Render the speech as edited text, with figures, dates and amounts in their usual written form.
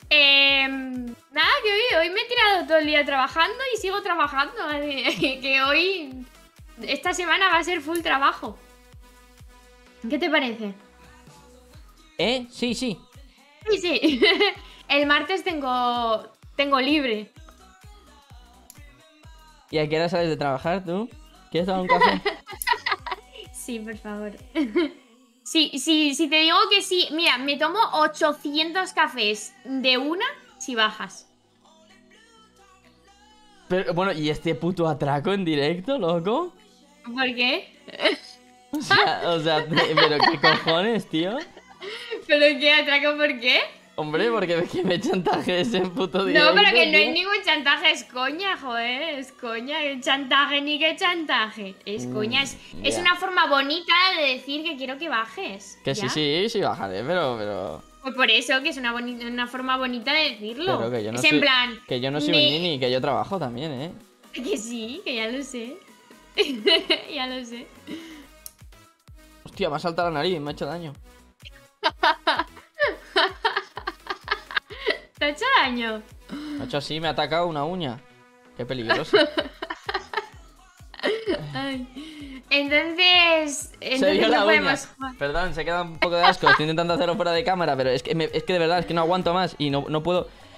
Nada, que hoy me he tirado todo el día trabajando y sigo trabajando. Que hoy, esta semana va a ser full trabajo. ¿Qué te parece? Sí, sí. Sí, sí. El martes tengo libre. ¿Y a qué hora sales de trabajar tú? ¿Quieres tomar un café? Sí, por favor. Sí, sí, si te digo que sí, mira, me tomo 800 cafés de una si bajas. Pero, bueno, ¿y este puto atraco en directo, loco? ¿Por qué? Pero ¿qué cojones, tío? ¿Pero qué? ¿Atraco por qué? Hombre, porque ves que me chantajes en puto No, pero directo, que no hay tío. ningún chantaje, es coña, joder, es coña. ¿Qué chantaje ni qué chantaje? Es coña, es Ya. una forma bonita de decir que quiero que bajes. Que sí, ¿Ya? sí, sí bajaré, pero... Pues por eso, que es una forma bonita de Pero decirlo. que yo no Es en soy... plan, Que yo no soy un me... nini, que yo trabajo también, ¿eh? Que sí, que ya lo sé. Ya lo sé. Hostia, me ha saltado la nariz, me ha hecho daño. ¿Te ha hecho daño? Me ha hecho así, me ha atacado una uña. Qué peligroso. Ay. Entonces Se vio no la uña. podemos jugar. Perdón, se queda un poco de asco. Estoy intentando hacerlo fuera de cámara, pero es que de verdad, es que no aguanto más y no puedo.